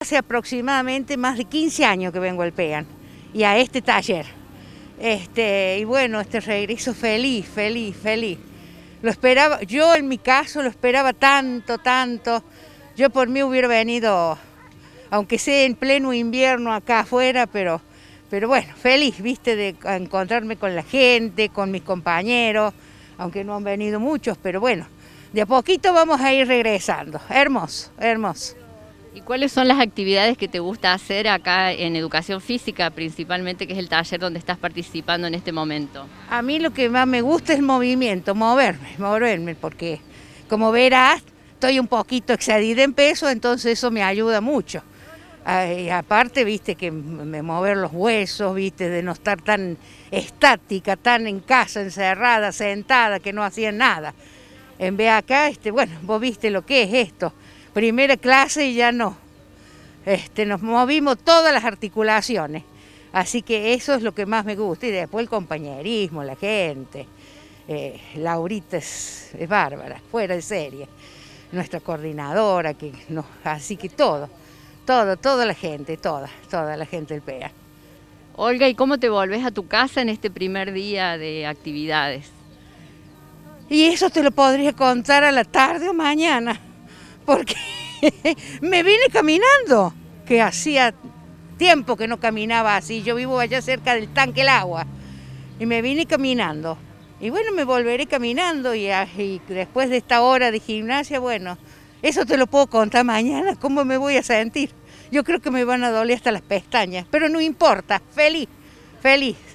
Hace aproximadamente más de 15 años que vengo al PEAN y a este taller. Y bueno, este regreso feliz. Lo esperaba, yo en mi caso lo esperaba tanto. Yo por mí hubiera venido, aunque sea en pleno invierno acá afuera, pero bueno, feliz, viste, de encontrarme con la gente, con mis compañeros, aunque no han venido muchos, pero bueno, de a poquito vamos a ir regresando. Hermoso. ¿Y cuáles son las actividades que te gusta hacer acá en educación física, principalmente, que es el taller donde estás participando en este momento? A mí lo que más me gusta es el movimiento, moverme, porque como verás, estoy un poquito excedida en peso, entonces eso me ayuda mucho. Y aparte, viste, que me mover los huesos, viste, de no estar tan estática, tan en casa, encerrada, sentada, que no hacía nada. En vez acá, bueno, vos viste lo que es esto. Primera clase y ya no. Nos movimos todas las articulaciones. Así que eso es lo que más me gusta. Y después el compañerismo, la gente. Laurita es bárbara, fuera de serie. Nuestra coordinadora, así que toda la gente, toda la gente del PEA. Olga, ¿y cómo te volvés a tu casa en este primer día de actividades? Y eso te lo podría contar a la tarde o mañana, porque me vine caminando, que hacía tiempo que no caminaba así. Yo vivo allá cerca del tanque El Agua y me vine caminando. Y bueno, me volveré caminando y después de esta hora de gimnasia, bueno, eso te lo puedo contar mañana, cómo me voy a sentir. Yo creo que me van a doler hasta las pestañas, pero no importa, feliz.